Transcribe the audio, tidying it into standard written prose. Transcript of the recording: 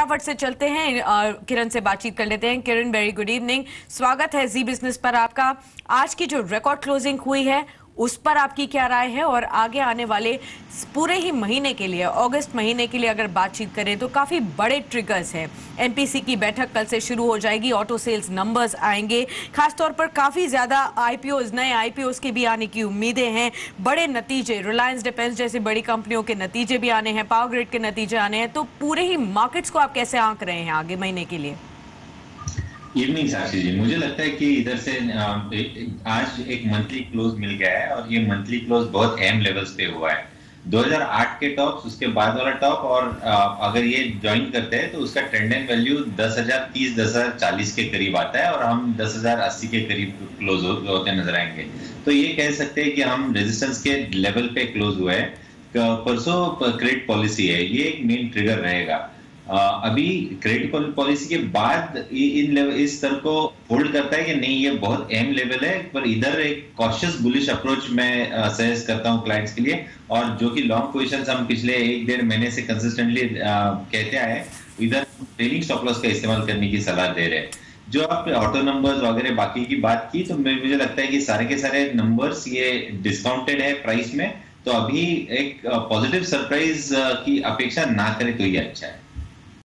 फटाफट से चलते हैं, किरण से बातचीत कर लेते हैं। किरण, वेरी गुड इवनिंग, स्वागत है जी बिजनेस पर आपका। आज की जो रिकॉर्ड क्लोजिंग हुई है उस पर आपकी क्या राय है, और आगे आने वाले पूरे ही महीने के लिए, अगस्त महीने के लिए अगर बातचीत करें तो काफी बड़े ट्रिगर्स हैं। एमपीसी की बैठक कल से शुरू हो जाएगी, ऑटो सेल्स नंबर्स आएंगे, खासतौर पर काफी ज्यादा आईपीओज, नए आईपीओज के भी आने की उम्मीदें हैं। बड़े नतीजे, रिलायंस डिफेंस जैसी बड़ी कंपनियों के नतीजे भी आने हैं, पावर ग्रिड के नतीजे आने हैं। तो पूरे ही मार्केट्स को आप कैसे आंक रहे हैं आगे महीने के लिए? इवनिंग साक्षी जी, मुझे लगता है कि इधर से आज एक मंथली क्लोज मिल गया है और ये मंथली क्लोज बहुत अहम लेवल्स पे हुआ है। 2008 के टॉप्स, उसके बाद वाला टॉप, और अगर ये ज्वाइन करते हैं तो उसका ट्रेंड एंड वैल्यू 10,030 10,040 के करीब आता है और हम 10,080 के करीब क्लोज होते नजर आएंगे। तो ये कह सकते हैं कि हम रेजिस्टेंस के लेवल पे क्लोज हुए हैं। परसों क्रेडिट पॉलिसी है, ये एक मेन ट्रिगर रहेगा। अभी क्रेडिट पॉलिसी के बाद इस स्तर को होल्ड करता है कि नहीं, ये बहुत अहम लेवल है, पर इधर एक कॉशियस बुलिश अप्रोच मैं सजेस्ट करता हूं क्लाइंट्स के लिए। और जो कि लॉन्ग पोजीशंस हम पिछले 1-1.5 महीने से कंसिस्टेंटली कहते आए, इधर ट्रेलिंग स्टॉप लॉस का इस्तेमाल करने की सलाह दे रहे हैं। जो आपने ऑटो नंबर्स वगैरह बाकी की बात की, तो मुझे लगता है कि सारे के सारे नंबर्स ये डिस्काउंटेड है प्राइस में, तो अभी एक पॉजिटिव सरप्राइज की अपेक्षा ना करें तो ये अच्छा है।